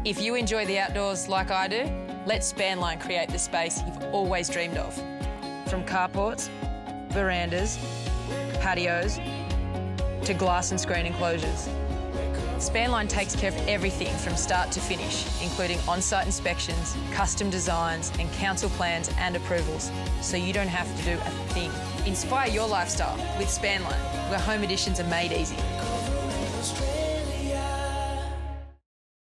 If you enjoy the outdoors like I do, let Spanline create the space you've always dreamed of. From carports, verandas, patios, to glass and screen enclosures. Spanline takes care of everything from start to finish, including on-site inspections, custom designs and council plans and approvals, so you don't have to do a thing. Inspire your lifestyle with Spanline, where home additions are made easy.